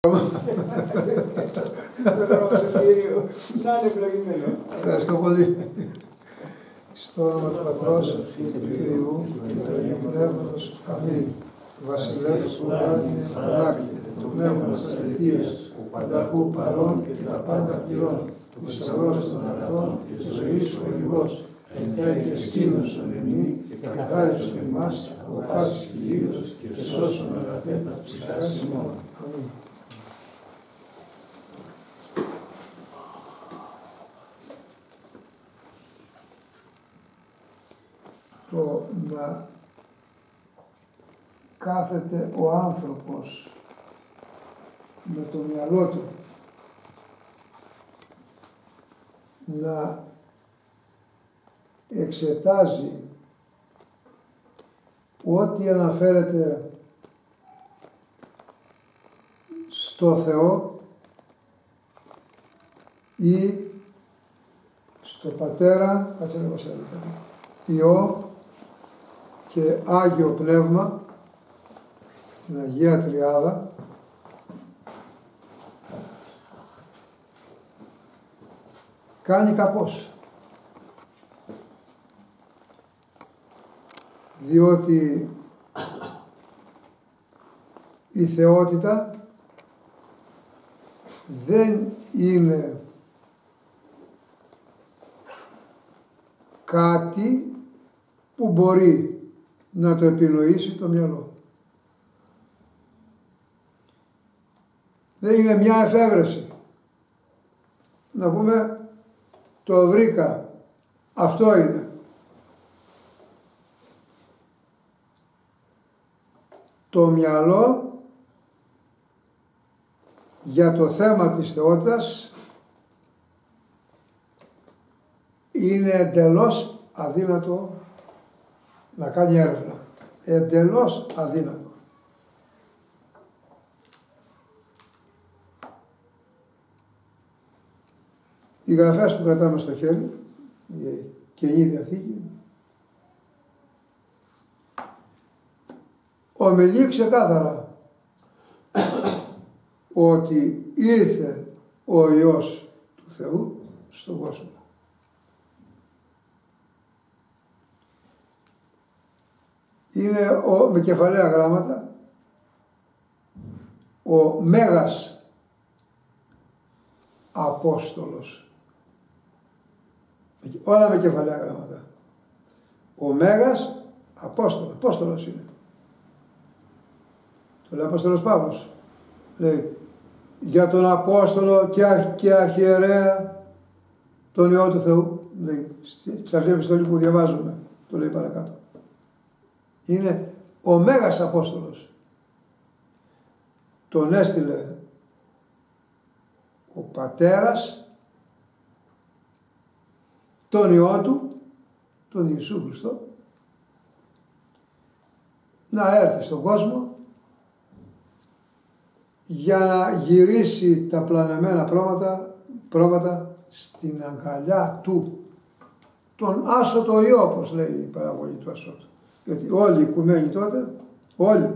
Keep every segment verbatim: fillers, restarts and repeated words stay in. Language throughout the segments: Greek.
Ευχαριστώ πολύ. Στο όνομα του Πατρός, και του Υιού και του Αγίου Πνεύματος. Αμήν. Βασιλεύς ουράνιε παράκλητε, το πνεύμα της αληθείας, που πανταχού παρών και τα πάντα πληρών, του θησαυρός των αγαθών και της ζωής ο ολιγός, ενθέει σκήνωσον εμείς και καθάρισον εμάς από πάσης κυλίδος και σώσον αγαθέ τα ψυχάς ημών. Αμήν. Το να κάθεται ο άνθρωπος με το μυαλό του να εξετάζει ό,τι αναφέρεται στο Θεό ή στο Πατέρα, κάτσε λίγο σε Υιό και Άγιο Πνεύμα, την Αγία Τριάδα, κάνει κακός. Διότι η θεότητα δεν είναι κάτι που μπορεί να το επινοήσει το μυαλό. Δεν είναι μια εφεύρεση. Να πούμε, το βρήκα, αυτό είναι. Το μυαλό για το θέμα της θεότητας είναι εντελώς αδύνατο να κάνει έρευνα. Εντελώς αδύνατο. Οι γραφές που κρατάμε στο χέρι, η Καινή Διαθήκη, ομιλεί ξεκάθαρα ότι ήρθε ο Υιός του Θεού στον κόσμο. Είναι ο, με κεφαλαία γράμματα, ο Μέγας Απόστολος. Όλα με κεφαλαία γράμματα. Ο Μέγας Απόστολος. Απόστολος είναι. Το λέει ο Απόστολος Παύλος. Λέει, για τον Απόστολο και, αρχ, και αρχιερέα τον Υιό του Θεού. Λέει, σε αυτή την επιστολή που διαβάζουμε. Το λέει παρακάτω. Είναι ο Μέγας Απόστολος. Τον έστειλε ο Πατέρας τον Υιό του, τον Ιησού Χριστό, να έρθει στον κόσμο για να γυρίσει τα πλανεμένα πρόβατα, πρόβατα στην αγκαλιά του. Τον άσωτο Υιό, όπως λέει η παραβολή του Ασώτου. Γιατί όλοι οι οικουμένοι τότε, όλοι,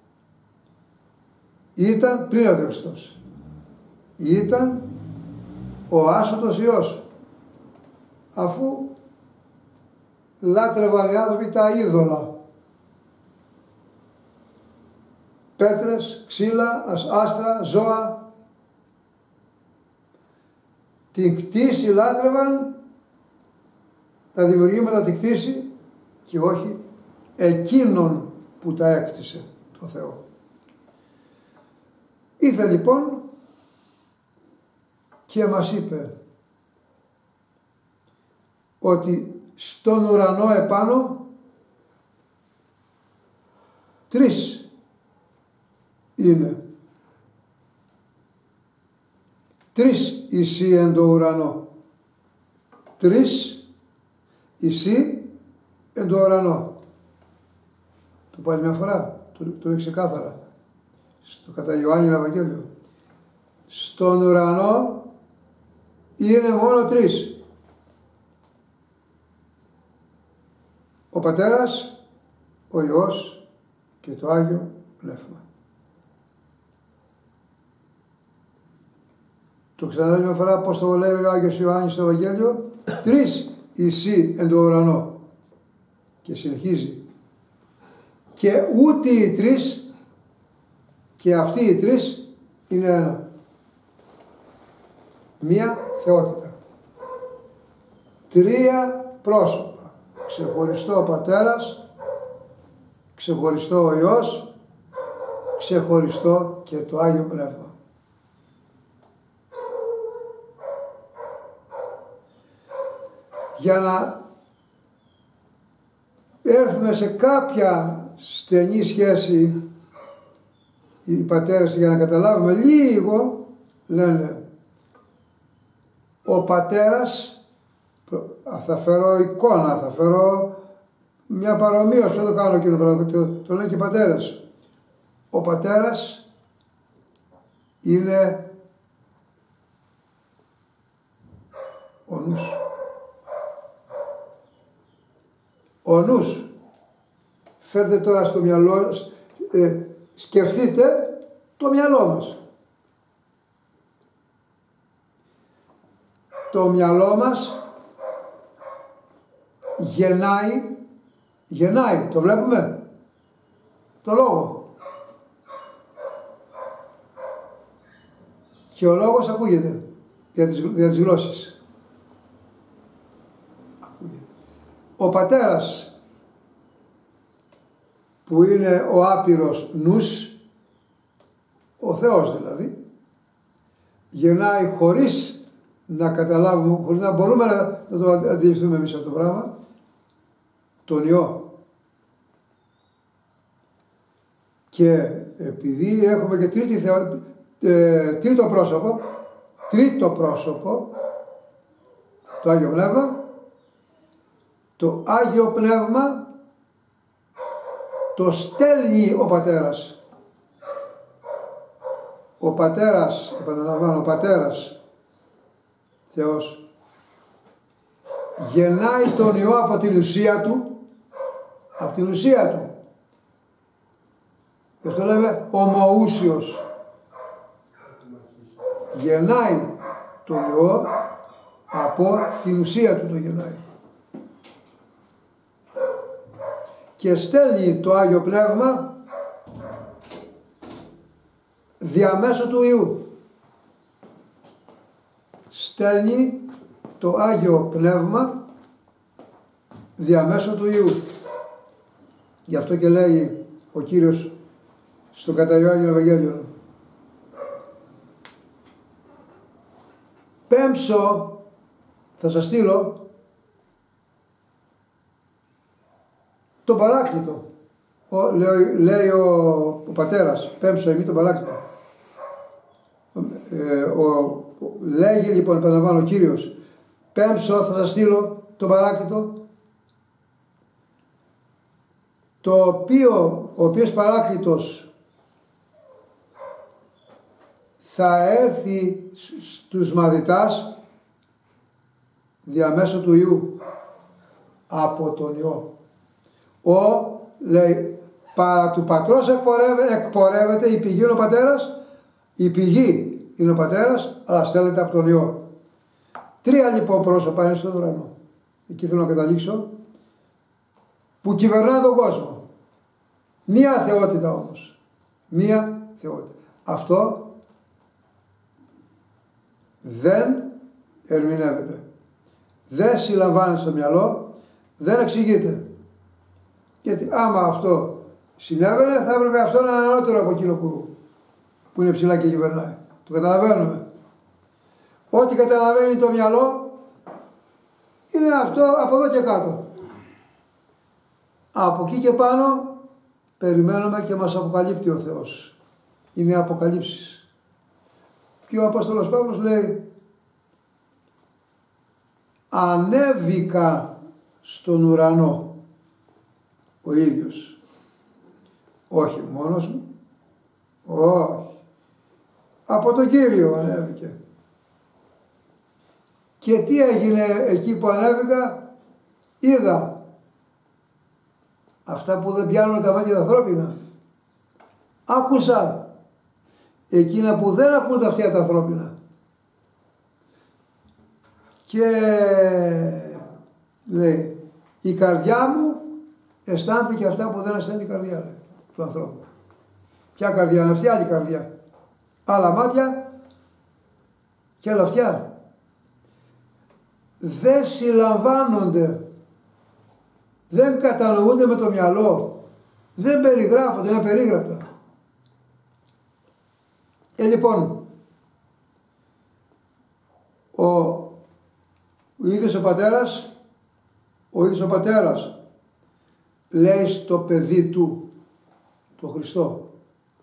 ήταν πριν ο Χριστός. Ήταν ο άσωτος Υιός. Αφού λάτρευαν οι άνθρωποι τα είδωλα. Πέτρες, ξύλα, άστρα, ζώα. Την κτήση λάτρευαν, τα δημιουργήματα την κτήση και όχι εκείνον που τα έκτισε, το Θεό. Ήρθε λοιπόν και μας είπε ότι στον ουρανό επάνω τρεις είναι. Τρεις εισί εν το ουρανό. Τρεις εισί εν το ουρανό. Το πάλι μια φορά, το, το λέει ξεκάθαρα. Στο κατά Ιωάννη Ευαγγέλιο. Στον ουρανό είναι μόνο τρεις. Ο Πατέρας, ο Υιός και το Άγιο Πνεύμα. Το ξαναλέω μια φορά πώς το λέει ο Άγιος Ιωάννης στο Ευαγγέλιο. Τρεις εσύ εν το ουρανό. Και συνεχίζει. Και ούτε οι τρεις, και αυτοί οι τρεις είναι ένα. Μία θεότητα. Τρία πρόσωπα. Ξεχωριστό ο Πατέρας, ξεχωριστό ο Υιός, ξεχωριστό και το Άγιο Πνεύμα. Για να έρθουμε σε κάποια στενή σχέση οι πατέρες, για να καταλάβουμε λίγο, λένε ο πατέρας, θα φέρω εικόνα, θα φέρω μια παρομοίωση, δεν το κάνω και το πράγμα, το, το λένε και οι πατέρες. Ο πατέρας είναι ο νους. Ο νους. Φέρτε τώρα στο μυαλό, ε, σκεφτείτε το μυαλό μας. Το μυαλό μας γεννάει, γεννάει, το βλέπουμε, το λόγο. Και ο λόγος ακούγεται για τις, για τις γλώσσες. Ακούγεται. Ο πατέρας, που είναι ο άπειρος νους, ο Θεός δηλαδή, γεννάει χωρίς να καταλάβουμε, χωρίς να μπορούμε να, να το αντιληφθούμε εμείς αυτό το πράγμα, τον Υιό. Και επειδή έχουμε και τρίτη θεο, ε, τρίτο πρόσωπο, τρίτο πρόσωπο, το Άγιο Πνεύμα, το Άγιο Πνεύμα το στέλνει ο Πατέρας. Ο Πατέρας, επαναλαμβάνω, ο Πατέρας, Θεός, γεννάει τον Υιό από την ουσία Του, από την ουσία Του. Και αυτό λέμε ομοούσιος. Γεννάει τον Υιό από την ουσία Του, το γεννάει. Και στέλνει το Άγιο Πνεύμα διαμέσου του Υιού. Στέλνει το Άγιο Πνεύμα διαμέσου του Υιού. Γι' αυτό και λέει ο Κύριος στο κατά Ιωάννη Ευαγγέλιο, πέμψω θα σας στείλω το παράκλητο. Ο, λέει, λέει ο, ο Πατέρας, πέμψω εμείς το παράκλητο. Ε, ο, ο, λέγει λοιπόν, επαναλαμβάνω, ο Κύριος, πέμψω θα σας στείλω το παράκλητο, το οποίο, ο οποίος παράκλητος θα έρθει στους μαθητάς διαμέσου του Υιού από τον Υιό. Ο, λέει, παρά του Πατρός εκπορεύεται, εκπορεύεται η πηγή είναι ο Πατέρας, η πηγή είναι ο Πατέρας, αλλά στέλνεται από τον Υιό. Τρία λοιπόν πρόσωπα είναι στον ουρανό. Εκεί θέλω να καταλήξω, που κυβερνά τον κόσμο. Μία θεότητα όμως. Μία θεότητα. Αυτό δεν ερμηνεύεται. Δεν συλλαμβάνεται στο μυαλό, δεν εξηγείται. Γιατί άμα αυτό συνέβαινε, θα έπρεπε αυτό να είναι ανώτερο από εκείνο που, που είναι ψηλά και κυβερνάει. Το καταλαβαίνουμε. Ό,τι καταλαβαίνει το μυαλό είναι αυτό από εδώ και κάτω. Από εκεί και πάνω περιμένουμε και μας αποκαλύπτει ο Θεός. Είναι αποκαλύψεις. Και ο Απόστολος Παύλος λέει, ανέβηκα στον ουρανό ο ίδιος. Όχι μόνος μου. Όχι. Από τον Κύριο ανέβηκε. Και τι έγινε εκεί που ανέβηκα? Είδα αυτά που δεν πιάνουν τα μάτια τα ανθρώπινα. Άκουσα εκείνα που δεν ακούν τα αυτιά τα ανθρώπινα. Και λέει, η καρδιά μου αισθάνθηκε αυτά που δεν αισθάνεται η καρδιά, λέει, του ανθρώπου. Ποια καρδιά είναι αυτή? Άλλη καρδιά. Άλλα μάτια και άλλα αυτιά. Δεν συλλαμβάνονται, δεν κατανοούνται με το μυαλό, δεν περιγράφονται, είναι απερίγραπτα. Ε, λοιπόν, ο, ο ίδιος ο πατέρας, ο ίδιος ο πατέρας λέει στο παιδί του, το Χριστό,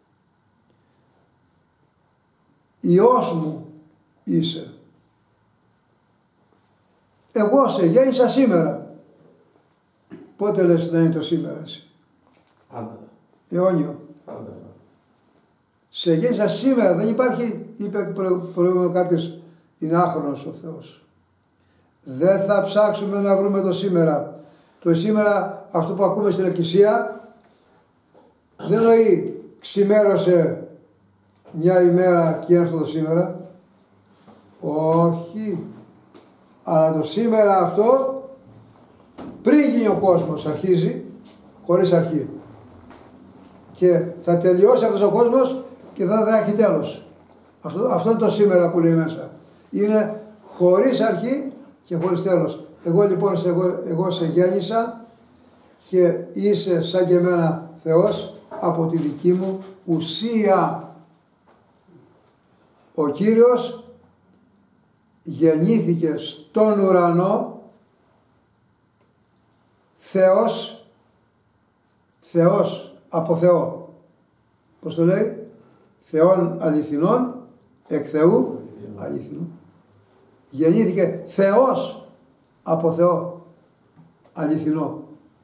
Υιός μου είσαι. Εγώ σε γέννησα σήμερα. Πότε λες να είναι το σήμερα εσύ? Πάντα. Αιώνιο. Πάντα. Σε γέννησα σήμερα. Δεν υπάρχει, είπε προηγούμενο κάποιος, είναι άχρονος ο Θεός. Δεν θα ψάξουμε να βρούμε το σήμερα. Το σήμερα, αυτό που ακούμε στην Εκκλησία, δεν εννοεί ξημέρωσε μια ημέρα και είναι αυτό το σήμερα. Όχι. Αλλά το σήμερα αυτό, πριν γίνει ο κόσμος, αρχίζει χωρίς αρχή. Και θα τελειώσει αυτός ο κόσμος και δεν θα έχει τέλος. Αυτό, αυτό είναι το σήμερα που λέει μέσα. Είναι χωρίς αρχή και χωρίς τέλος. Εγώ λοιπόν σε, εγώ, εγώ σε γέννησα και είσαι σαν και εμένα Θεός από τη δική μου ουσία. Ο Κύριος γεννήθηκε στον ουρανό Θεός, Θεός από Θεό. Πώς το λέει? Θεόν αληθινών, εκ Θεού αληθινού. Γεννήθηκε Θεός από Θεό αληθινό.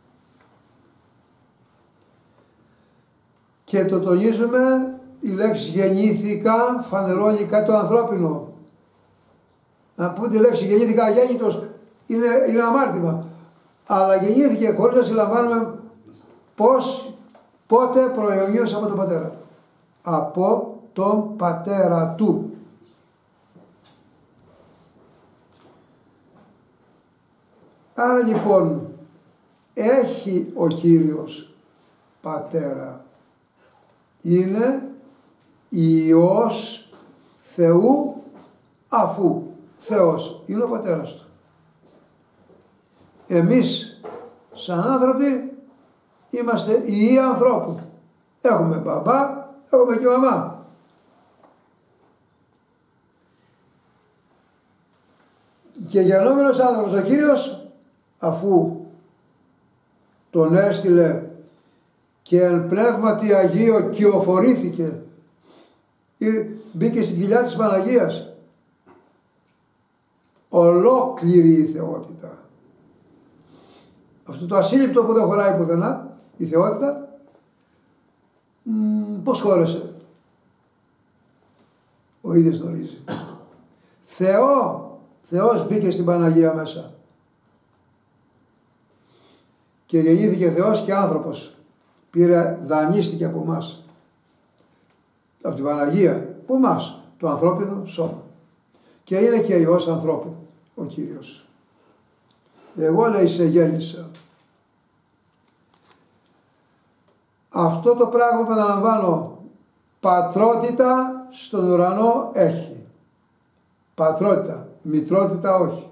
Και το τονίζουμε, η λέξη γεννήθηκα φανερώνει κάτι το ανθρώπινο. Να πούμε τη λέξη γεννήθηκα αγέννητος είναι, είναι αμάρτημα. Αλλά γεννήθηκε χωρίς να συλλαμβάνουμε πώς, πότε προαιωνίωσε από τον πατέρα του. Από τον πατέρα του. Άρα λοιπόν έχει ο Κύριος πατέρα. Είναι Υιός Θεού αφού Θεός είναι ο πατέρας του. Εμείς σαν άνθρωποι είμαστε Υιοί ανθρώπου. Έχουμε μπαμπά, έχουμε και μαμά. Και γεννόμενος άνθρωπος ο Κύριος, αφού τον έστειλε και εν πνεύματι Αγίο κυοφορήθηκε, μπήκε στην κοιλιά της Παναγίας, ολόκληρη η θεότητα. Αυτό το ασύλληπτο που δεν χωράει πουθενά, η θεότητα, μ, πώς χώρεσε? Ο ίδιος γνωρίζει. Θεό, Θεός μπήκε στην Παναγία μέσα. Και γεννήθηκε Θεός και άνθρωπος. Πήρε, δανείστηκε από εμάς. Από την Παναγία, από εμάς, το ανθρώπινο σώμα. Και είναι και Υιός ανθρώπου, ο Κύριος. Εγώ, λέει, σε γέννησα. Αυτό το πράγμα, επαναλαμβάνω, πατρότητα στον ουρανό έχει. Πατρότητα, μητρότητα όχι.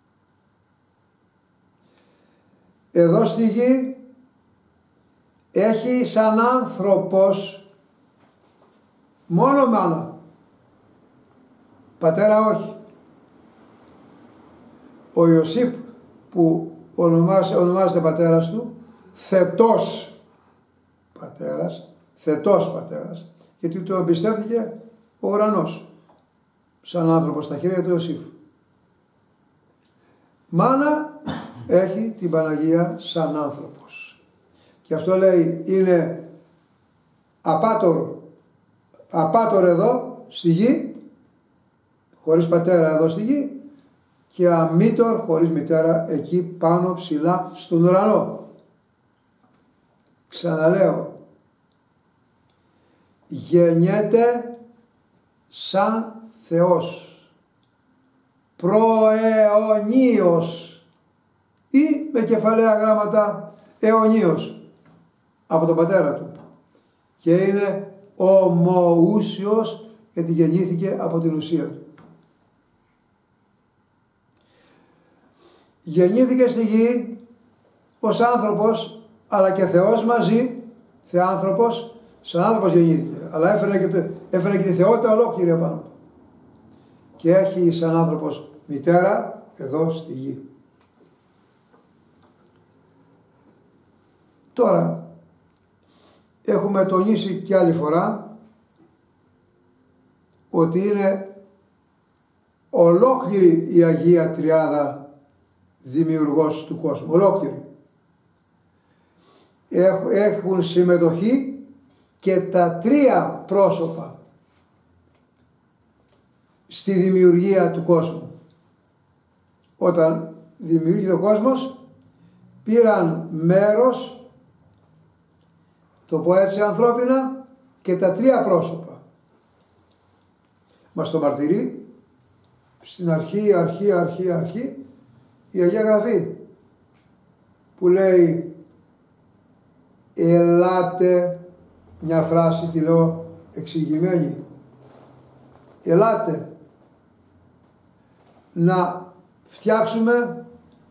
Εδώ στη γη έχει σαν άνθρωπος μόνο μάνα. Πατέρα όχι. Ο Ιωσήπ που ονομάζεται, ονομάζεται πατέρας του, θετός πατέρας, θετός πατέρας, γιατί του εμπιστεύτηκε ο ουρανός σαν άνθρωπος στα χέρια του Ιωσήφ. Μάνα έχει την Παναγία σαν άνθρωπος. Και αυτό λέει είναι απάτορ, απάτορ εδώ στη γη, χωρίς πατέρα εδώ στη γη, και αμήτωρ χωρίς μητέρα εκεί πάνω ψηλά στον ουρανό. Ξαναλέω, γεννιέται σαν Θεός. προαιωνίως ή με κεφαλαία γράμματα αιωνίως από τον πατέρα του, και είναι ομοούσιος γιατί γεννήθηκε από την ουσία του. Γεννήθηκε στη γη ως άνθρωπος, αλλά και Θεός μαζί, θεάνθρωπος, σαν άνθρωπος γεννήθηκε, αλλά έφερε και, το, έφερε και τη θεότητα ολόκληρη επάνω του. Και έχει σαν άνθρωπος μητέρα εδώ στη γη. Τώρα, έχουμε τονίσει και άλλη φορά ότι είναι ολόκληρη η Αγία Τριάδα δημιουργός του κόσμου, ολόκληρη. Έχουν συμμετοχή και τα τρία πρόσωπα στη δημιουργία του κόσμου. Όταν δημιουργήθηκε ο κόσμος, πήραν μέρος, το πω έτσι ανθρώπινα, και τα τρία πρόσωπα. Μας το μαρτυρεί στην αρχή, αρχή, αρχή, αρχή η Αγία Γραφή, που λέει ελάτε, μια φράση τη λέω εξηγημένη, ελάτε να φτιάξουμε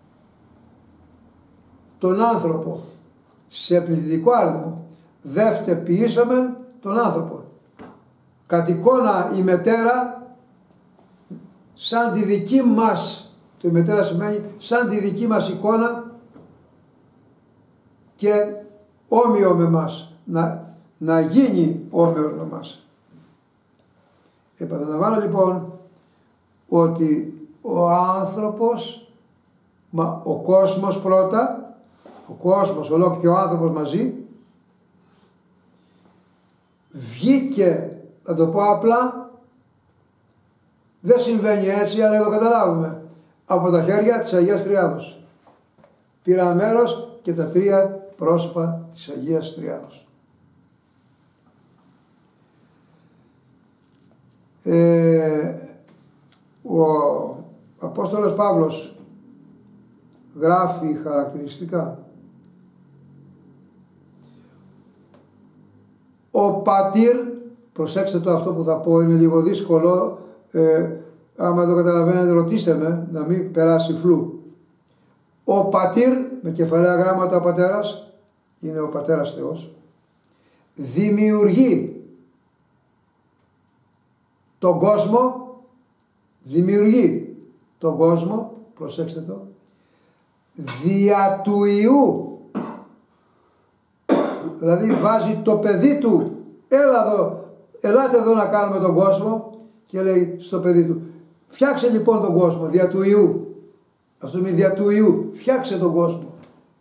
τον άνθρωπο σε πληθυντικό αριθμό, δεύτε ποιήσαμε τον άνθρωπο κατ' εικόνα η μετέρα σαν τη δική μας, το η μετέρα σημαίνει σαν τη δική μας εικόνα και όμοιο με μας, να, να γίνει όμοιο με μας. Επαναλαμβάνω λοιπόν ότι ο άνθρωπος, μα, ο κόσμος πρώτα, ο κόσμος ολόκληρος και ο άνθρωπος μαζί, βγήκε, θα το πω απλά, δεν συμβαίνει έτσι, αλλά να το καταλάβουμε, από τα χέρια της Αγίας Τριάδος. Πήρα μέρος και τα τρία πρόσωπα της Αγίας Τριάδος. Ε, ο Απόστολος Παύλος γράφει χαρακτηριστικά: ο πατήρ, προσέξτε το, αυτό που θα πω είναι λίγο δύσκολο, ε, άμα το καταλαβαίνετε ρωτήστε με, να μην περάσει φλού. Ο πατήρ, με κεφαλαία γράμματα ο πατέρας, είναι ο πατέρας Θεός, δημιουργεί τον κόσμο, δημιουργεί τον κόσμο, προσέξτε το, δια του Υιού. Δηλαδή βάζει το παιδί του, έλα εδώ, ελάτε εδώ να κάνουμε τον κόσμο, και λέει στο παιδί του, φτιάξε λοιπόν τον κόσμο δια του Υιού. Αυτό είναι δια του Υιού, φτιάξε τον κόσμο.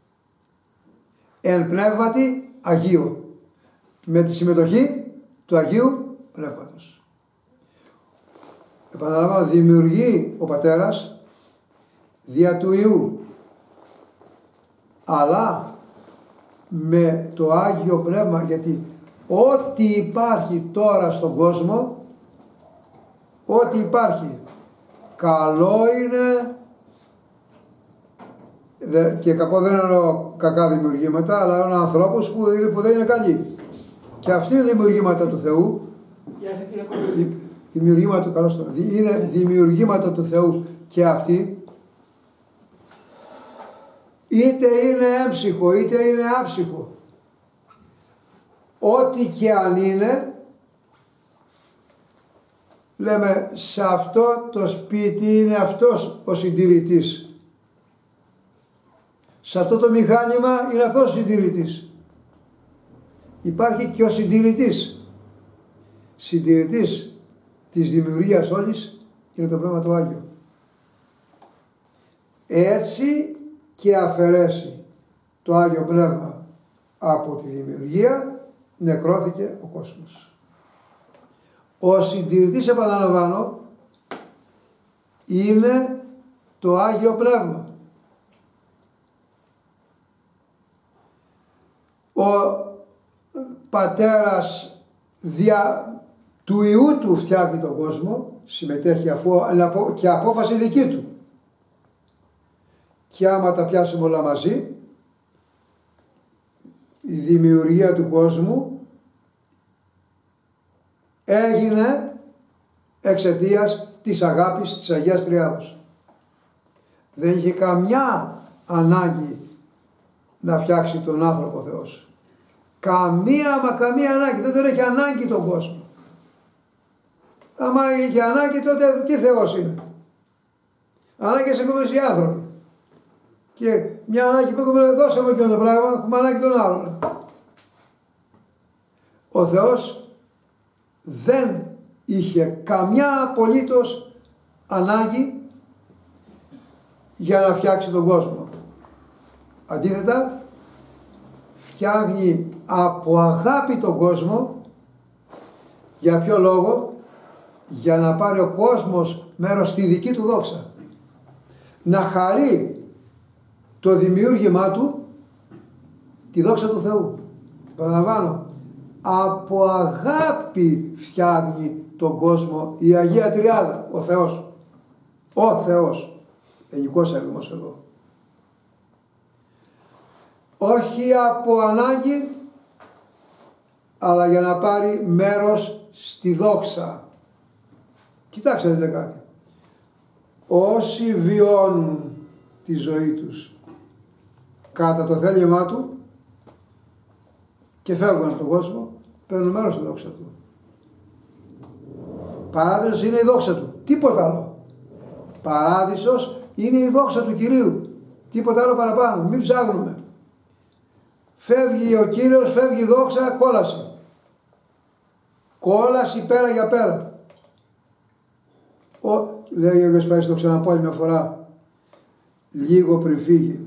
Εν πνεύματι Αγίου, με τη συμμετοχή του Αγίου Πνεύματος. Επαναλαμβάνω, δημιουργεί ο πατέρας δια του Υιού, αλλά με το Άγιο Πνεύμα, γιατί ό,τι υπάρχει τώρα στον κόσμο, ό,τι υπάρχει, καλό είναι, και κακό δεν εννοώ κακά δημιουργήματα, αλλά είναι ανθρώπους που, που δεν είναι καλοί. Και αυτοί είναι δημιουργήματα του Θεού. Δημιουργήματα του, καλώς το, είναι δημιουργήματα του Θεού και αυτοί, είτε είναι έμψυχο είτε είναι άψυχο, ό,τι και αν είναι, λέμε σε αυτό το σπίτι είναι αυτός ο συντηρητής, σε αυτό το μηχάνημα είναι αυτός ο συντηρητής. Υπάρχει και ο συντηρητής, συντηρητής της δημιουργίας όλης είναι το Πνεύμα του Άγιο. Έτσι και αφαιρέσει το Άγιο Πνεύμα από τη δημιουργία, νεκρώθηκε ο κόσμος. Ο συντηρητής, επαναλαμβάνω, είναι το Άγιο Πνεύμα. Ο πατέρας δια του Υιού του φτιάχνει τον κόσμο, συμμετέχει αφού και απόφαση δική του. Και άμα τα πιάσουμε όλα μαζί, η δημιουργία του κόσμου έγινε εξαιτίας της αγάπης της Αγίας Τριάδος. Δεν είχε καμιά ανάγκη να φτιάξει τον άνθρωπο ο Θεός. Καμία μα καμία ανάγκη. Δεν τον έχει ανάγκη τον κόσμο. Άμα είχε ανάγκη, τότε τι Θεός είναι? Ανάγκες έχουμε οι άνθρωποι. Και μια ανάγκη που έχουμε, δώσαμε και το πράγμα, έχουμε ανάγκη τον άλλον. Ο Θεός δεν είχε καμιά απολύτως ανάγκη για να φτιάξει τον κόσμο. Αντίθετα, φτιάχνει από αγάπη τον κόσμο. Για ποιο λόγο? Για να πάρει ο κόσμος μέρος στη δική του δόξα. Να χαρεί το δημιούργημά του τη δόξα του Θεού. Παραλαμβάνω, από αγάπη φτιάχνει τον κόσμο η Αγία Τριάδα, ο Θεός. Ο Θεός. Ελληνικός αριθμός εδώ. Όχι από ανάγκη, αλλά για να πάρει μέρος στη δόξα. Κοιτάξτε δείτε κάτι. Όσοι βιώνουν τη ζωή τους κατά το θέλημά του και φεύγουν από τον κόσμο, παίρνουν μέρος στη δόξα του. Παράδεισος είναι η δόξα του. Τίποτα άλλο. Παράδεισος είναι η δόξα του Κυρίου. Τίποτα άλλο παραπάνω. Μην ψάχνουμε. Φεύγει ο Κύριος, φεύγει η δόξα, κόλαση. Κόλαση πέρα για πέρα. Ο, λέει ο Άγιος Παΐσιος, το ξαναπώ μια φορά, λίγο πριν φύγει.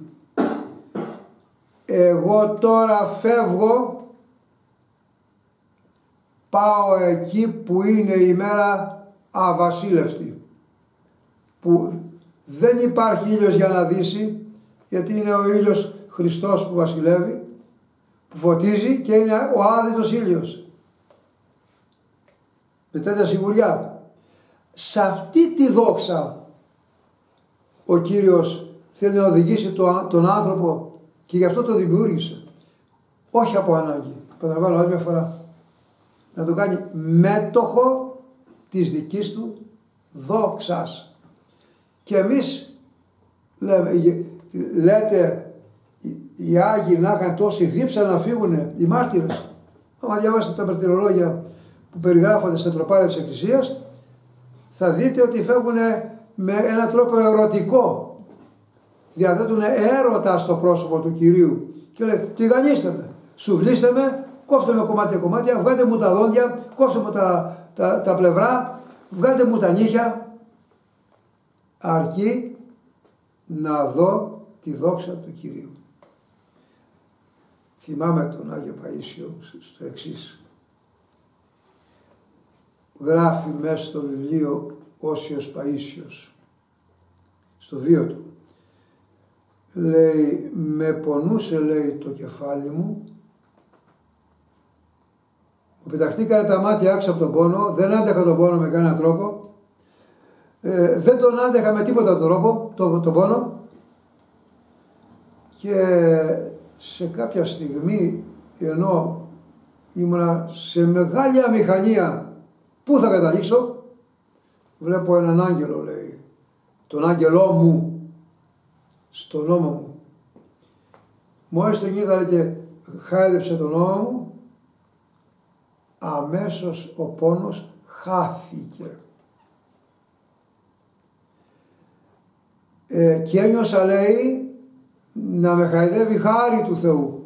Εγώ τώρα φεύγω, πάω εκεί που είναι η μέρα αβασίλευτη, που δεν υπάρχει ήλιος για να δύσει, γιατί είναι ο ήλιος Χριστός που βασιλεύει, που φωτίζει και είναι ο άδειτος ήλιος. Με τέτοια σιγουριά. Σε αυτή τη δόξα ο Κύριος θέλει να οδηγήσει τον άνθρωπο και γι' αυτό το δημιούργησε. Όχι από ανάγκη. Παραλαμβάνω άλλη μια φορά. Να το κάνει μέτοχο της δικής του δόξας. Και εμείς λέμε, λέτε οι Άγιοι να είχαν τόση δίψα να φύγουν, οι μάρτυρες. Άμα διαβάσετε τα μαρτυρολόγια που περιγράφονται στα τροπάρια της Εκκλησίας, θα δείτε ότι φεύγουν με έναν τρόπο ερωτικό. Διαθέτουν έρωτα στο πρόσωπο του Κυρίου. Και λέει, τηγανίστε με, σουβλίστε με, κόφτε με κομμάτια κομμάτια, βγάλτε μου τα δόντια, κόφτε μου τα, τα, τα πλευρά, βγάλτε μου τα νύχια. Αρκεί να δω τη δόξα του Κυρίου. Θυμάμαι τον Άγιο Παΐσιο στο εξής. Γράφει μέσα στο βιβλίο Όσιος Παΐσιος, στο βίο του. Λέει, με πονούσε, λέει, το κεφάλι μου, μου πεταχτήκανε τα μάτια άξω από τον πόνο, δεν άντεχα τον πόνο με κανέναν τρόπο, ε, δεν τον άντεχα με τίποτα τον τρόπο, τον, τον πόνο, και σε κάποια στιγμή, ενώ ήμουνα σε μεγάλη αμηχανία, πού θα καταλήξω, βλέπω έναν άγγελο, λέει, τον άγγελό μου, στον ώμο μου. Μόλις τον είδα και χάιδεψε τον ώμο μου, αμέσως ο πόνος χάθηκε. Ε, και ένιωσα, λέει, να με χαϊδεύει χάρη του Θεού.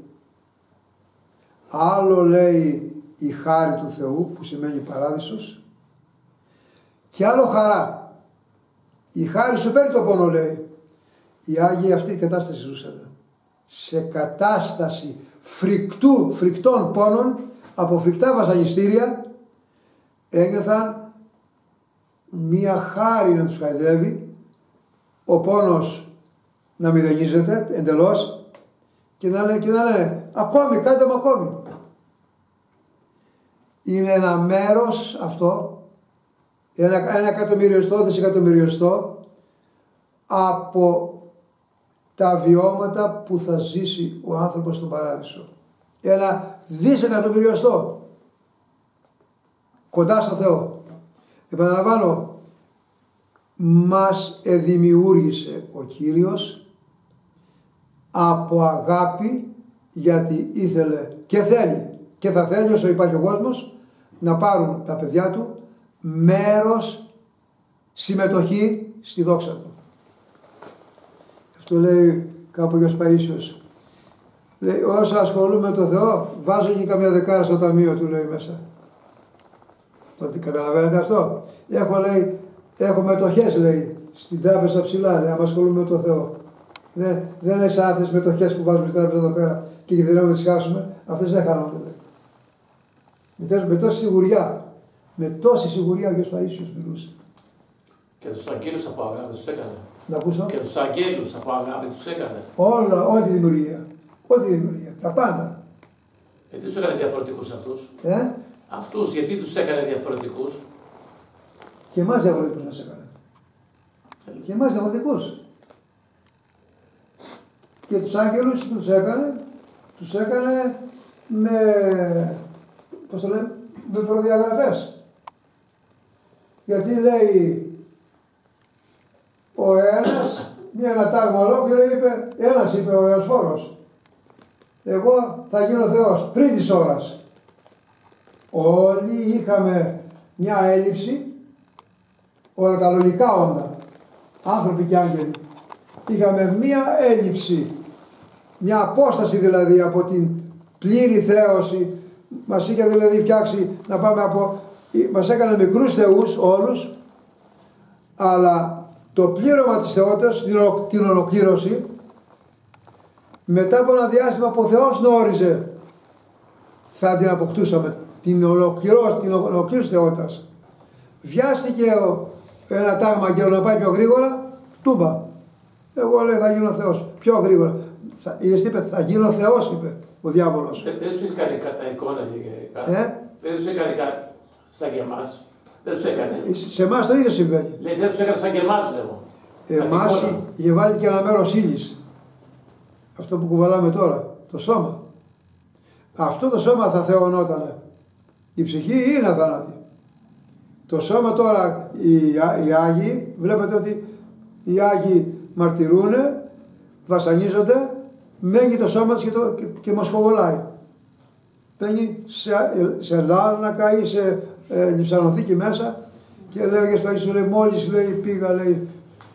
Άλλο, λέει, η χάρη του Θεού, που σημαίνει παράδεισος, και άλλο χαρά. Η χάρη σου παίρνει το πόνο, λέει. Οι Άγιοι αυτή η κατάσταση ζούσαν. Σε κατάσταση φρικτού, φρικτών πόνων, από φρικτά βασανιστήρια, ένιωθαν μία χάρη να τους χαϊδεύει, ο πόνος να μηδενίζεται εντελώς και να λένε, και να λένε ακόμη, κάντε μου ακόμη. είναι ένα μέρος αυτό, ένα, ένα εκατομμυριοστό, δισεκατομμυριοστό από τα βιώματα που θα ζήσει ο άνθρωπος στον παράδεισο. Ένα δισεκατομμυριοστό κοντά στο Θεό. Επαναλαμβάνω, μας εδημιούργησε ο Κύριος από αγάπη, γιατί ήθελε και θέλει και θα θέλει όσο υπάρχει ο κόσμος να πάρουν τα παιδιά του μέρος, συμμετοχή στη δόξα του. Αυτό λέει κάπου ο Άγιος Παΐσιος. Λέει, όσο ασχολούμαι με το Θεό, βάζω και καμιά δεκάρα στο ταμείο του, λέει μέσα. Τότε καταλαβαίνετε αυτό. Έχω, λέει, έχω μετοχές, λέει, στην τράπεζα ψηλά, λέει, άμα ασχολούμαι με το Θεό. Δεν, δεν είναι σαν αυτές τις μετοχές που βάζουμε στην τράπεζα εδώ πέρα και κινδυνεύουμε να τις χάσουμε. Αυτές δεν χάνονται, λέει. Με τόση σιγουριά, με τόση σιγουριά ο Άγιος Παΐσιος μιλούσε. Και τους αγγέλους από αγάπη τους έκανε. Να ακούσω. Και τους αγγέλους από αγάπη τους έκανε. Όλα, όλη τη δημιουργία. Όλη τη δημιουργία. Τα πάντα. Γιατί τους έκανε διαφορετικούς αυτούς. Ε? Αυτούς, γιατί τους έκανε διαφορετικούς. Και εμάς διαφορετικούς μας έκανε. Ε. Και εμάς διαφορετικούς. Και τους άγγελους τους έκανε, τους έκανε με, πώς το λένε, με προδιαγραφές. Γιατί λέει ο ένας, μια ένα τάγμα ολόκληρο είπε, ένας είπε ο Ιωσφόρος, εγώ θα γίνω Θεός πριν της ώρας. Όλοι είχαμε μια έλλειψη, όλα τα λογικά όντα, άνθρωποι και άγγελοι, είχαμε μια έλλειψη, μια απόσταση δηλαδή από την πλήρη θέωση, μας είχε δηλαδή φτιάξει να πάμε από, μας έκανε μικρούς θεούς όλους, αλλά το πλήρωμα της θεότητας, την ολοκλήρωση, μετά από ένα διάστημα που ο Θεός γνώριζε, θα την αποκτούσαμε, την ολοκλήρωση, την ολοκλήρωση θεότητας. Βιάστηκε ο, ένα τάγμα και να πάει πιο γρήγορα, τούμπα. Εγώ λέει θα γίνω Θεός, πιο γρήγορα. Θα, είδες τι είπε, θα γίνω Θεός, είπε ο διάβολος. Δεν, δεν τους έχει κάνει κατά εικόνα και κάτι. Ε? Δεν τους έκανε κάτι σαν και εμάς. Δεν τους έκανε. Σε εμάς το ίδιο συμβαίνει. Λέει, δεν τους έκανε σαν και εμάς, λέω. Εμάς είχε βάλει και ένα μέρος ύλης. Αυτό που κουβαλάμε τώρα, το σώμα. Αυτό το σώμα θα θεωνότανε. Η ψυχή είναι αθάνατη. Το σώμα τώρα, οι, οι Άγιοι, βλέπετε ότι οι Άγιοι μαρτυρούνε, βασανίζονται, μένει το σώμα τους και, το, και, και μας κοβολάει. Μένει σε, σε λάρνακα ή σε ε, λιψανοθήκη μέσα και λέει ο Αγιος Παΐσιος, λέει, μόλις λέει, πήγα, λέει,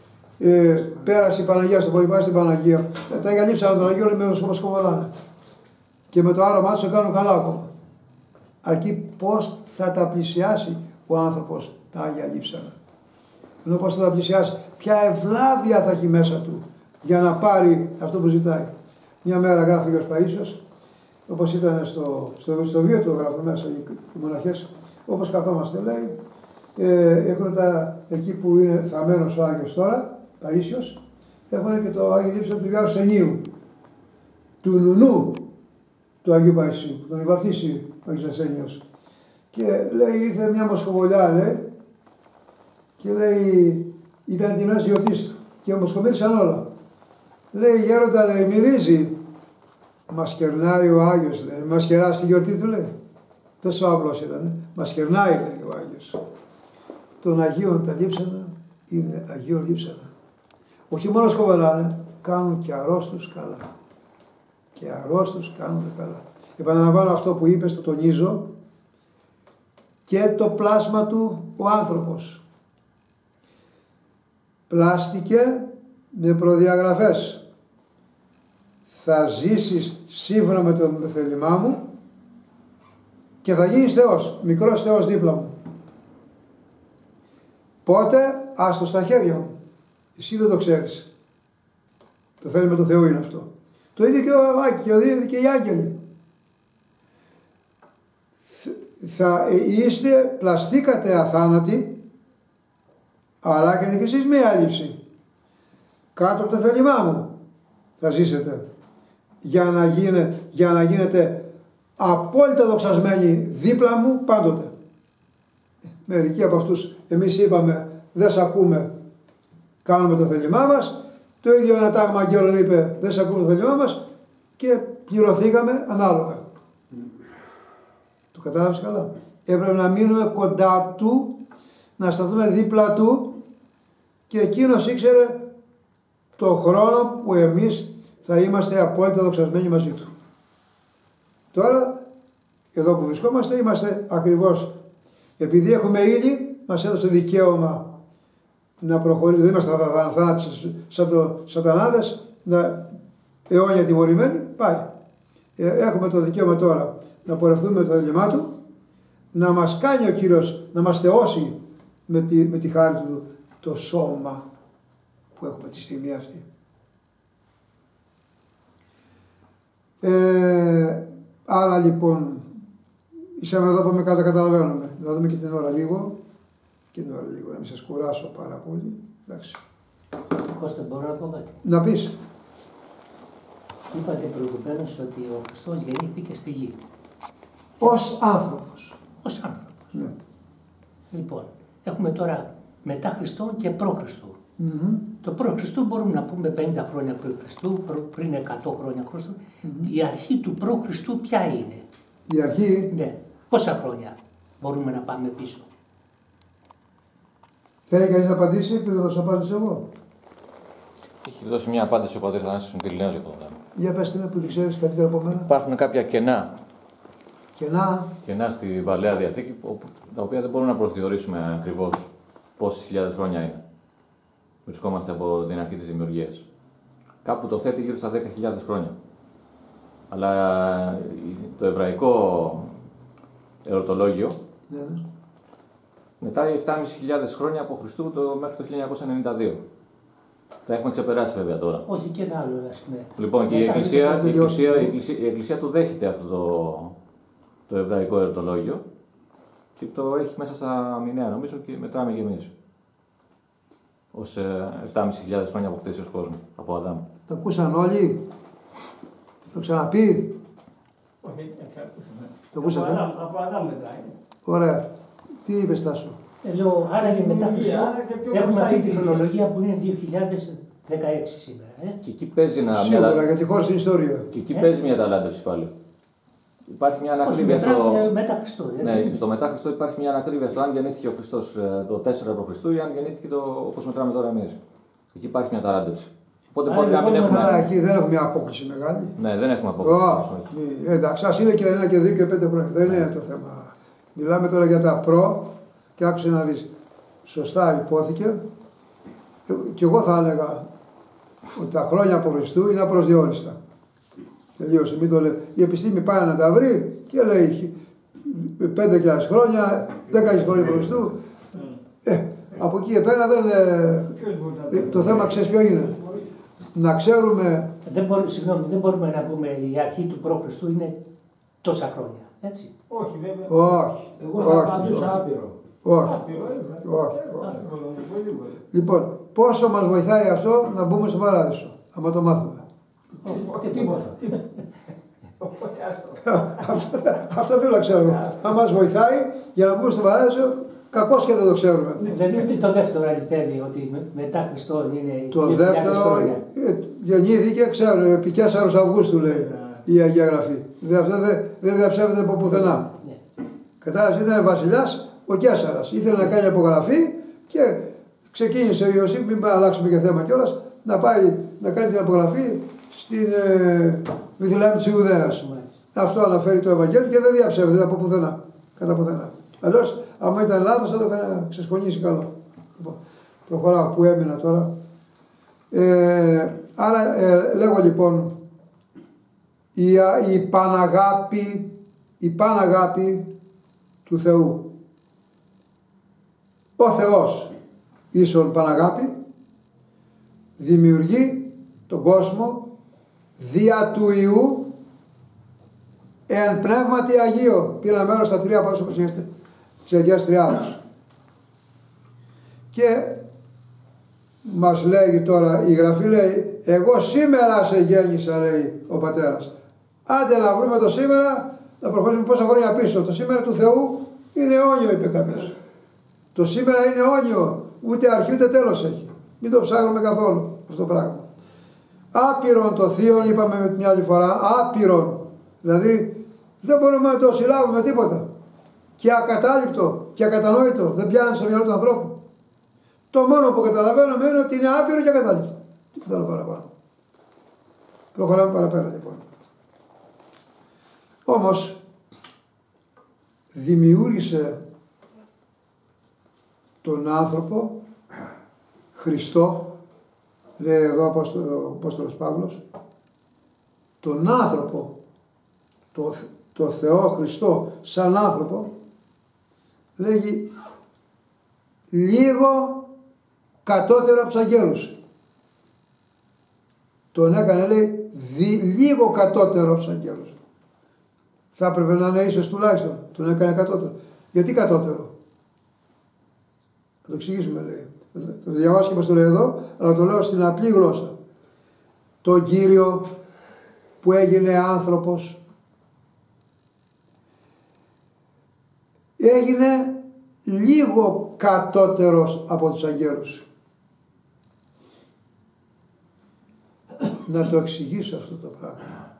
ε, πέρασε η Παναγία στο πρωί, στην Παναγία. Τα, τα εγκαλύψανε τον Αγίο, λέει, μας κοβολάνε. Και με το άρωμά τους το κάνουν καλά ακόμα. Αρκεί πώς θα τα πλησιάσει ο άνθρωπος τα Άγια Λείψανα. Ενώ πώς θα τα πλησιάσει, ποια ευλάβεια θα έχει μέσα του για να πάρει αυτό που ζητάει. Μια μέρα γράφει ο Αγιος Παΐσιος, όπως ήταν στο, στο, στο βίο του γράφει μέσα οι, οι μοναχές, όπως καθόμαστε λέει, ε, έχουν τα, εκεί που είναι θαμμένος ο Άγιος τώρα, Παΐσιος, έχουν και το Άγιο Λείψανα του Γιάννου Αρσενίου, του νουνού του Αγίου Παΐσιου, που τον υπαπτήσει ο Άγιος Αρσένιος. Και λέει, ήρθε μια μοσχοβολιά, λέει, και λέει, ήταν τη μέση γιορτής του και μοσχομύρισαν όλα. Λέει, γέροντα, λέει, μυρίζει. Μας κερνάει ο Άγιος, λέει, μας κεράσει τη γιορτή του, λέει. Τόσο απλός ήταν, μας κερνάει, λέει ο Άγιος. Των Αγίων τα λείψανα είναι Αγίων λείψανα. Όχι μόνο σκοβαλάνε, κάνουν και αρρώστους καλά. Και αρρώστους κάνουν καλά. Επαναλαμβάνω αυτό που είπες, το τονίζω, και το πλάσμα του ο άνθρωπος. Πλάστηκε με προδιαγραφές. Θα ζήσεις σύμφωνα με το θέλημά μου και θα γίνεις Θεός, μικρός Θεός δίπλα μου. Πότε, άστο στα χέρια μου. Εσύ δεν το ξέρεις. Το θέλημα του Θεού είναι αυτό. Το ίδιο και ο Άκη, το ίδιο και οι άγγελοι. Θα είστε, πλαστήκατε αθάνατοι, αλλά έχετε και εσείς μία έλλειψη. Κάτω από το θέλημά μου θα ζήσετε. Για να, γίνε, για να γίνετε απόλυτα δοξασμένοι δίπλα μου πάντοτε. Μερικοί από αυτούς εμείς είπαμε δεν σ' ακούμε, κάνουμε το θέλημά μας. Το ίδιο ένα τάγμα αγγέλων είπε δεν σ' ακούμε το θέλημά μας και πληρωθήκαμε ανάλογα. Mm. Το κατάλαβες καλά. Έπρεπε να μείνουμε κοντά του, να σταθούμε δίπλα του και εκείνος ήξερε το χρόνο που εμείς θα είμαστε απόλυτα δοξασμένοι μαζί του. Τώρα, εδώ που βρισκόμαστε, είμαστε ακριβώς, επειδή έχουμε ύλη, μας έδωσε δικαίωμα να προχωρήσουμε, δεν είμαστε θάνατοι σαν το σατανάδες, να αιώνια τιμωρημένοι, πάει. Έχουμε το δικαίωμα τώρα να πορευτούμε με το θέλημά του, να μας κάνει ο Κύριος, να μας θεώσει με τη, με τη χάρη του το σώμα που έχουμε τη στιγμή αυτή. Ε, άρα λοιπόν, είσαμε εδώ που με κάτω καταλαβαίνουμε. Να δούμε και την ώρα λίγο. Και την ώρα λίγο, να μην σας κουράσω πάρα πολύ. Εντάξει. Κώστα, μπορώ να πω κάτι. Να πεις. Είπατε προηγουμένως ότι ο Χριστός γεννήθηκε στη γη. Ως άνθρωπος. Ως άνθρωπος. Ναι. Λοιπόν, έχουμε τώρα μετά Χριστό και προ Χριστού. Mm-hmm. Το προ Χριστού μπορούμε να πούμε πενήντα χρόνια πριν Χριστού, πριν εκατό χρόνια Χριστού. Mm-hmm. Η αρχή του προ Χριστού ποια είναι? Η αρχή. Ναι. Πόσα χρόνια μπορούμε να πάμε πίσω? Θέλει κανείς να απαντήσει, επειδή θα σας απάντησω εγώ. Έχει δώσει μια απάντηση ο πατήρ Θανάσης Πυρηναίος για το θέμα. Για πες την που την ξέρεις καλύτερα από μένα. Υπάρχουν κάποια κενά. Κενά. Κενά στη Παλαιά Διαθήκη, τα οποία δεν μπορούμε να προσδιορίσουμε ακριβώς πόσες χιλιάδες χρόνια είναι. Βρισκόμαστε από την αρχή της δημιουργίας. Κάπου το θέτει γύρω στα δέκα χιλιάδες χρόνια. Αλλά το εβραϊκό ερωτολόγιο Ναι, ναι. μετράει επτά χιλιάδες πεντακόσια χρόνια από Χριστού το, μέχρι το χίλια εννιακόσια ενενήντα δύο. Τα έχουμε ξεπεράσει βέβαια τώρα. Όχι και ένα άλλο, ας πούμε. Λοιπόν, και η εκκλησία, η, εκκλησία, η, εκκλησία, η Εκκλησία του δέχεται αυτό το, το εβραϊκό ερωτολόγιο και το έχει μέσα στα μηνέα, νομίζω, και μετράμε και εμείς. Ως επτά χιλιάδες χρόνια από χτίσεως κόσμου, από Αδάμ. Το ακούσαν όλοι. Το ξαναπεί. Όχι, εξακούσαμε. Το ακούσατε. Από Αδάμ μετράει. Ωραία. Τι είπες, Τάσο? Ε, λέω, άραγε μετά Χριστό έχουμε μπροστά αυτή τη υπήρχε. χρονολογία που είναι δύο χιλιάδες δεκαέξι σήμερα. Ε. Και εκεί παίζει ένα, Σίγουρα, μια, γιατί χωρίς την ιστορία. και εκεί Ε. παίζει μια ταλάντευση πάλι. Υπάρχει μια Όχι, ανακρίβεια στο. μετράμε μετά Χριστό. έτσι. Ναι, στο μετά Χριστό υπάρχει μια ανακρίβεια στο αν γεννήθηκε ο Χριστός το τέσσερα π.Χ. ή αν γεννήθηκε το, όπως μετράμε τώρα εμείς. Εκεί υπάρχει μια ταλάντευση. Οπότε Άρα, μπορεί να μην λοιπόν, έχουμε. Αλλά εκεί δεν έχουμε μια απόκληση μεγάλη. Ναι, δεν έχουμε απόκληση. Oh, εντάξει, ας είναι και ένα και δύο και πέντε χρόνια. Δεν είναι το θέμα. Μιλάμε τώρα για τα προ και άκουσε να δεις. Σωστά υπόθηκε. Και εγώ θα έλεγα ότι τα χρόνια από Χριστού είναι απροσδιόριστα. Τελείωσε, μην το λέει. Η επιστήμη πάει να τα βρει και λέει πέντε χιλιάδες χρόνια, δέκα χιλιάδες χρόνια από Χριστού. Ε, από εκεί και πέρα δεν. Ε, το θέμα ξέρεις ποιο είναι. Να ξέρουμε. Δεν, μπορεί, συγγνώμη, δεν μπορούμε να πούμε η αρχή του προ Χριστού είναι τόσα χρόνια. Έτσι. Όχι, βέβαια. Όχι. Εγώ θα όχι, απαντήσω όχι. άπειρο. Όχι. Άπειρο, ε, Όχι, όχι. Πολύ, πολύ. Λοιπόν, πόσο μας βοηθάει αυτό να μπούμε στο παράδεισο, άμα το μάθουμε. Τίποτα. Οπότε άστο. αυτό, αυτό θέλω να ξέρουμε. Αν μας βοηθάει για να μπούμε στο παράδεισο, κακώς και δεν το ξέρουμε. Δηλαδή ότι το δεύτερο αληθεύει ότι με- μετά Χριστό είναι Το δύο χιλιάδες δεύτερο χρόνια. ε, γεννήθηκε, ξέρω, επί τέσσερις Αυγούστου λέει η Αγία Γραφή. Δε, αυτό δεν δεν διαψεύδεται από πουθενά. Ναι. Κατάλαβες, ήταν βασιλιάς ο Κέσσαρας. Ήθελε να κάνει απογραφή και ξεκίνησε ο Ιωσήφ, μην πάμε να αλλάξουμε και θέμα κιόλας, να πάει να κάνει την απογραφή στην ε, Βηθλεέμ της Ιουδαίας. Μάλιστα. Αυτό αναφέρει το Ευαγγέλιο και δεν διαψεύδεται από πουθενά. Κατά πουθενά. Αλλιώς, άμα ήταν λάθος, θα το είχαν ξεσκονίσει καλό. Λοιπόν, προχωράω που έμεινα τώρα. Ε, άρα, ε, λέγω λοιπόν, η, η παναγάπη, η παναγάπη του Θεού. Ο Θεός, ίσον παναγάπη, δημιουργεί τον κόσμο δια του Ιού εν πνεύματι Αγίο. Πήρα μέρος στα τρία πρόσωπα της Αγίας Τριάδος. Και μας λέει τώρα, η Γραφή λέει, εγώ σήμερα σε γέννησα, λέει ο πατέρας. Άντε να βρούμε το σήμερα, να προχωρήσουμε πόσα χρόνια πίσω. Το σήμερα του Θεού είναι αιώνιο, είπε κάποιος. Το σήμερα είναι αιώνιο, ούτε αρχή ούτε τέλος έχει. Μην το ψάχνουμε καθόλου αυτό το πράγμα. Άπειρον το θείον, είπαμε μια άλλη φορά, άπειρον. Δηλαδή δεν μπορούμε να το συλλάβουμε τίποτα. Και ακατάληπτο και ακατανόητο, δεν πιάνει στο μυαλό του ανθρώπου. Το μόνο που καταλαβαίνουμε είναι ότι είναι άπειρο και ακατάληπτο. Τίποτα άλλο παραπάνω. Προχωράμε παραπέρα λοιπόν. Όμως δημιούργησε τον άνθρωπο, Χριστό, λέει εδώ ο Απόστολος Παύλος, τον άνθρωπο, το, το Θεό Χριστό σαν άνθρωπο, λέγει λίγο κατώτερο από τους αγγέλους. Τον έκανε, λέει, δι, λίγο κατώτερο από τους αγγέλους. Θα έπρεπε να είναι ίσως τουλάχιστον. Τον έκανε κατώτερο. Γιατί κατώτερο? Θα το εξηγήσουμε, λέει. Θα το διαβάσω και πως το λέει εδώ, αλλά το λέω στην απλή γλώσσα. Τον Κύριο που έγινε άνθρωπος, έγινε λίγο κατώτερος από τους αγγέλους. Να το εξηγήσω αυτό το πράγμα.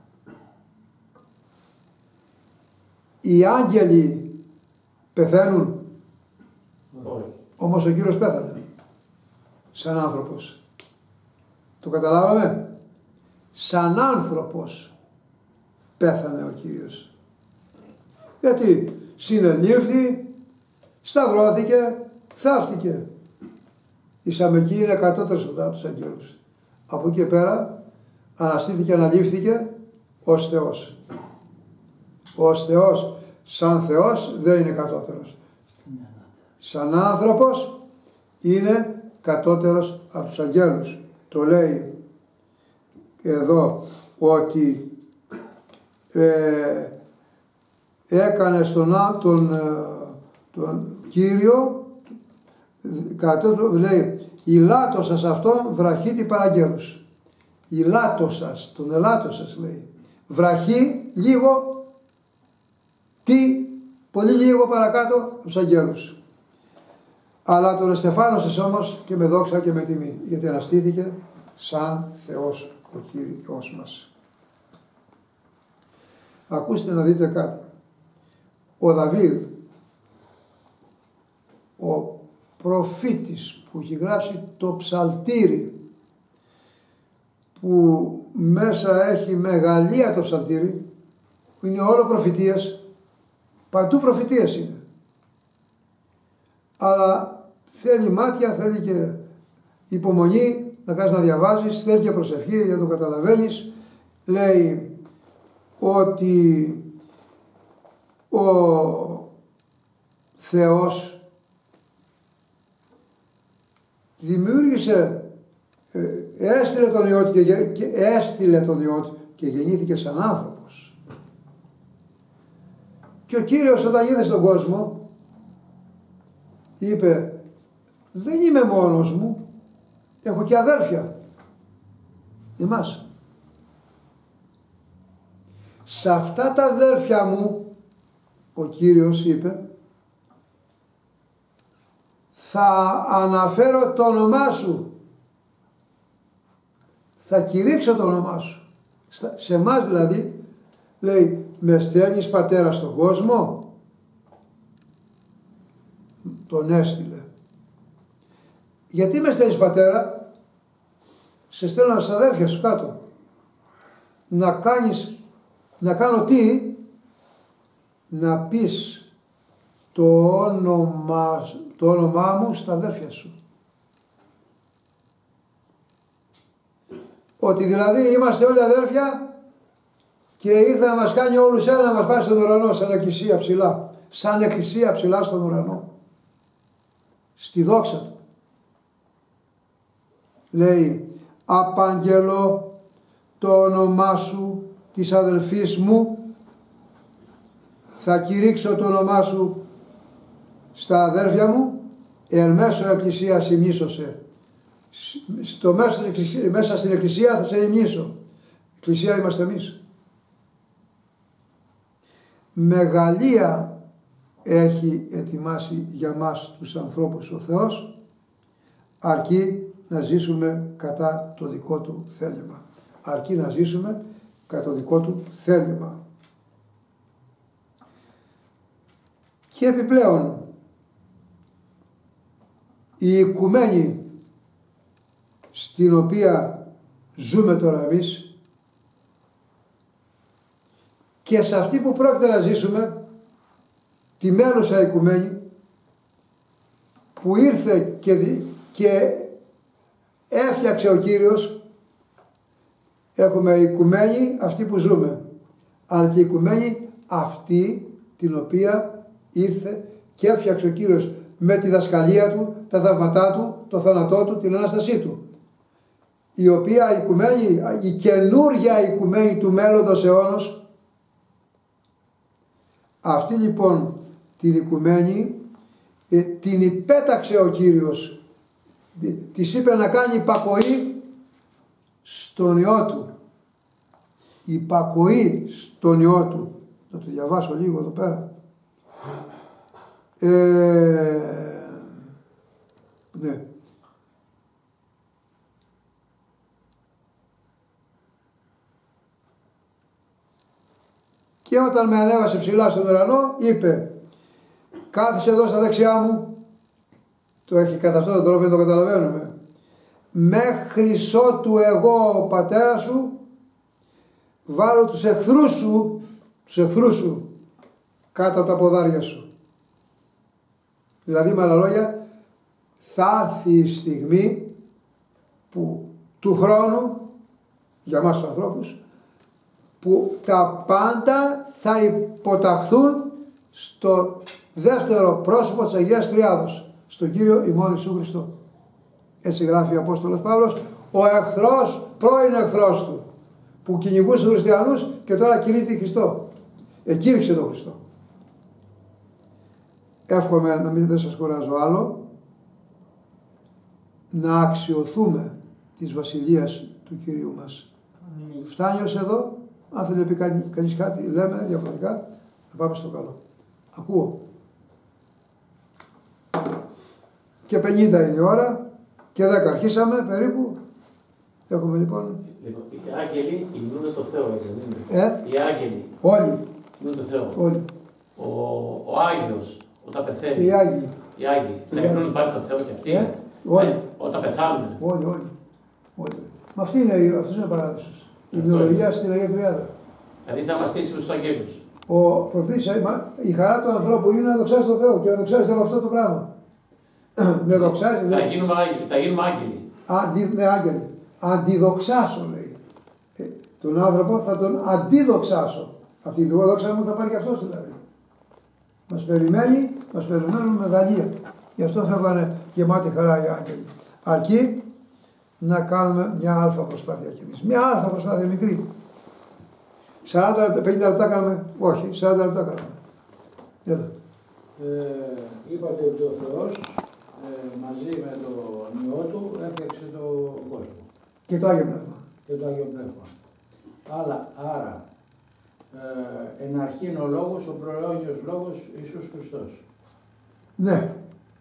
Οι άγγελοι πεθαίνουν. Όχι. Όμως ο Κύριος πέθανε σαν άνθρωπος. Το καταλάβαμε? Σαν άνθρωπος πέθανε ο Κύριος. Γιατί συνελήφθη, σταυρώθηκε, θαύτηκε. Η Σαμεκή είναι κατώτερος από τους αγγέλους. Από εκεί και πέρα αναστήθηκε, αναλήφθηκε ως Θεός. Ως Θεός, σαν Θεός δεν είναι κατώτερος. Σαν άνθρωπος είναι κατώτερος από τους αγγέλους. Το λέει εδώ ότι ε, έκανε στον τον, τον Κύριο, κατώτερο, λέει, ηλάτωσας αυτόν βραχίτη παραγγέλους. Ηλάτωσας, τον ελάτωσας λέει. Βραχή λίγο, τι, πολύ λίγο παρακάτω από τους αγγέλους. Αλλά τον εστεφάνωσες όμως και με δόξα και με τιμή, γιατί αναστήθηκε σαν Θεός ο Κύριος μας. Ακούστε να δείτε κάτι. Ο Δαβίδ, ο προφήτης που έχει γράψει το ψαλτήρι, που μέσα έχει μεγαλεία το ψαλτήρι, που είναι όλο προφητείες, παντού προφητείες είναι. Αλλά θέλει μάτια, θέλει και υπομονή, να κάνεις να διαβάζεις, θέλει και προσευχή για να το καταλαβαίνεις. Λέει ότι ο Θεός δημιούργησε, έστειλε τον Υιό του και, και έστειλε τον Υιό του και γεννήθηκε σαν άνθρωπος. Και ο Κύριος όταν ήρθε στον κόσμο είπε, δεν είμαι μόνος μου, έχω και αδέρφια, εμάς. Σε αυτά τα αδέρφια μου, ο Κύριος είπε, θα αναφέρω το όνομά σου, θα κηρύξω το όνομά σου. Σε εμάς δηλαδή, λέει, με στέλνεις πατέρα στον κόσμο, τον έστειλε. Γιατί με στέλνεις πατέρα? Σε στέλνω στα αδέρφια σου κάτω. Να κάνεις, να κάνω τι? Να πεις το όνομα, το όνομά μου στα αδέρφια σου. Ότι δηλαδή είμαστε όλοι αδέρφια και ήρθε να μας κάνει όλους ένα να μας πάει στον ουρανό σαν εκκλησία ψηλά. Σαν εκκλησία ψηλά στον ουρανό. Στη δόξα του. Λέει, απαγγελώ το όνομά σου της αδελφής μου, θα κηρύξω το όνομά σου στα αδέρφια μου, εν μέσω εκκλησίας ημνήσωσε. Στο μέσο, μέσα στην εκκλησία θα σε ημνήσω. Εκκλησία είμαστε εμείς. μεγαλεία έχει ετοιμάσει για μας τους ανθρώπους ο Θεός, αρκεί να ζήσουμε κατά το δικό του θέλημα. Αρκεί να ζήσουμε κατά το δικό του θέλημα. Και επιπλέον, η οικουμένη στην οποία ζούμε τώρα εμείς και σε αυτή που πρόκειται να ζήσουμε, τη μέλουσα οικουμένη που ήρθε και, και έφτιαξε ο Κύριος, έχουμε οικουμένη αυτή που ζούμε, αλλά και οικουμένη αυτή την οποία ήρθε και έφτιαξε ο Κύριος με τη δασκαλία του, τα θαύματά του, το θάνατό του, την Ανάστασή του, η οποία οικουμένη, η καινούργια οικουμένη του μέλλοντος αιώνος, αυτή λοιπόν την οικουμένη ε, την υπέταξε ο Κύριος, της είπε να κάνει υπακοή στον Υιό του, υπακοή στον Υιό του. Να το διαβάσω λίγο εδώ πέρα. Ε, ναι. Και όταν με ανέβασε ψηλά στον ουρανό, είπε, κάθισε εδώ στα δεξιά μου, το έχει κατά αυτόν τον τρόπο, δεν το καταλαβαίνουμε, μέχρι ότου εγώ ο πατέρας σου βάλω τους εχθρούς σου, τους εχθρούς σου κάτω από τα ποδάρια σου. Δηλαδή με άλλα λόγια, θα έρθει η στιγμή που του χρόνου, για μας τους ανθρώπους, που τα πάντα θα υποταχθούν στο δεύτερο πρόσωπο της Αγίας Τριάδος, στον Κύριο ημών Ιησού Χριστό. Έτσι γράφει ο Απόστολος Παύλος, ο εχθρός, πρώην εχθρός του, που κυνηγούσε τους χριστιανούς και τώρα κηρύττει Χριστό. Εκήρυξε τον Χριστό. Εύχομαι να μην δεν σας κουράζω άλλο, να αξιοθούμε της Βασιλείας του Κυρίου μας. Mm. Φτάνει ως εδώ. Αν θέλει να πει κανεί, κανείς κάτι, λέμε διαφορετικά, θα πάμε στο καλό. Ακούω. Και πενήντα είναι η ώρα και δέκα αρχίσαμε περίπου. Έχουμε λοιπόν. Λοιπόν, οι άγγελοι υμνούν το Θεό, έτσι δεν είναι? Ε? Οι άγγελοι. Όλοι. Υμνούν το Θεό. Όλοι. Ο, ο Άγιος, όταν πεθαίνει. Οι Άγιοι. Οι Άγιοι. Θα υμνούν πάλι το Θεό και αυτοί. Ε? Όλοι. Θα, όταν πεθάνουν. Όλοι, όλοι. όλοι. Μα αυτή είναι, αυτός είναι ο παράδεισος. Η ιδεολογία στην Αγία Τριάδα. Δηλαδή θα είμαστε ίσοι με τους αγγέλους. Ο προφήτης, η χαρά του ανθρώπου είναι να δοξάζει τον Θεό και να δοξάζεται από αυτό το πράγμα. Με δοξάζει. Θα γίνουμε, θα γίνουμε άγγελοι. Αντι, ναι, άγγελοι. Αντιδοξάσω λέει. Ε, τον άνθρωπο θα τον αντιδοξάσω. Από τη δόξα μου θα πάρει και αυτός δηλαδή. Μας περιμένει, μας περιμένουν μεγαλεία. Γι' αυτό φεύγανε γεμάτη χαρά οι άγγελοι. Αρκεί να κάνουμε μια αλφα προσπάθεια κι εμείς. Μια αλφα προσπάθεια μικρή. σαράντα πενήντα λεπτά κάναμε, όχι, σαράντα λεπτά κάναμε. Έλα. Ε, είπατε ότι ο Θεός ε, μαζί με τον Υιό του έφτιαξε τον κόσμο. Και το Άγιο Πνεύμα. Και το Άγιο Πνεύμα. Αλλά, άρα, ε, εν αρχήν ο λόγος, ο προαιώνιος λόγος Ιησούς Χριστός. Ναι.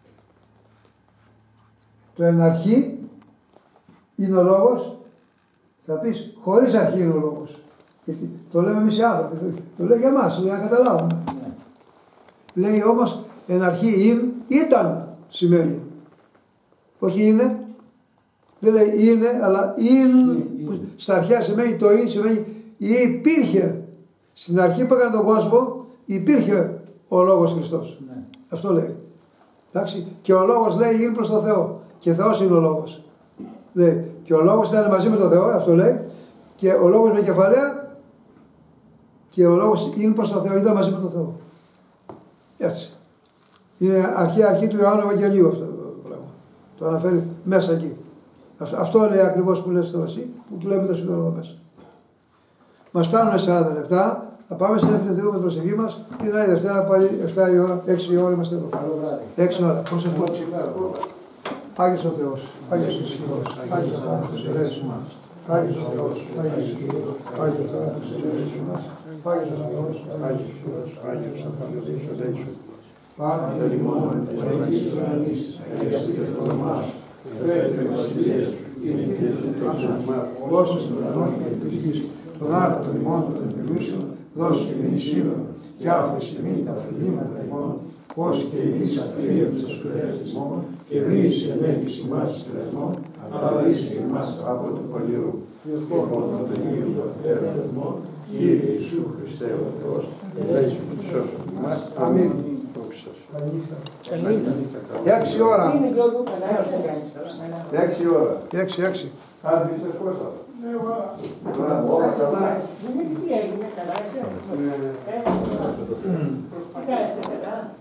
Το εν αρχή είναι ο λόγος, θα πεις χωρίς αρχή είναι ο λόγος. Γιατί το λέμε εμείς οι άνθρωποι, το λέει για εμάς, για να καταλάβουμε. Ναι. Λέει όμως εν αρχή είναι, ήταν σημαίνει. Όχι είναι, δεν λέει είναι, αλλά είναι, που στα αρχαία σημαίνει το είναι, σημαίνει υπήρχε. Στην αρχή που έκανε τον κόσμο υπήρχε ο Λόγος Χριστός. Ναι. Αυτό λέει. Εντάξει. Και ο Λόγος λέει είναι προς το Θεό. Και Θεός είναι ο Λόγος. Λέει. Και ο Λόγος ήταν μαζί με τον Θεό, αυτό λέει. Και ο Λόγος με κεφαλαία και ο Λόγος είναι προς το Θεό, ήταν μαζί με τον Θεό. Έτσι. Είναι αρχή αρχή του Ιωάννου Ευαγγελίου αυτό το πράγμα. Το αναφέρει μέσα εκεί. Αυτό λέει ακριβώς που λες τώρα εσύ, που λέμε το σύνολο εδώ μέσα. Μας φτάνουν σαράντα λεπτά, θα πάμε στην Επιτροπή με την προσευχή μας και θα είναι Δευτέρα πάλι εφτά η ώρα, έξι η ώρα είμαστε εδώ. Καλό βράδυ. έξι ώρα. Πώς ευχαριστώ. Άγιος ο Θεός, Άγιος ο Ισχυρός, Άγιος ο Θεός, Άγιος ο Θεός, Άγιος ο Θεός, Άγιος ο Θεός, Άγιος Θεός, Άγιος Θεός, Άγιος Αθανασίος ελέησον. Πάτε λιμόν, Αγίης Ουρανής, αγιαστείτε το όνομά σου, φέρετε η βασιλεία σου, και η νίκη του θανάσου, όσους των ουρανών και της γης, το λάρτο ημών των επιούσεων, δώσει εμείς σήμερα, και άφησε ημίν τα αφιλήματα ημών, ως και εμείς αφίεμς τις σουρές ημών, και μη εισελέγεις ημάς εις πειρασμόν, αλλά ρίσε ημάς από του παλιού. Διευκόλων των Αγίων Πατέρα ημών, Κύριε Ιησού Χριστέ ο Θεός, ελέησον και σώσον ημάς. Αμήν. Έξι ώρα. Έξι ώρα. Έξι, έξι. Άντε, είσαι Κώστα. Ναι, όλα καλά. Δεν είναι τι έγινε, καλά, έτσι.